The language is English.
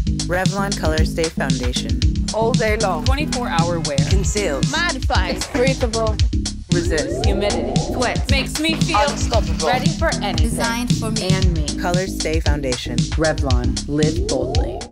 Revlon Colorstay Foundation. All day long. 24-hour wear. Conceals. Modifies. Breathable. Resists humidity. Sweat. Makes me feel unstoppable. ready for anything. Designed for me And me. Colorstay Foundation. Revlon. Live boldly.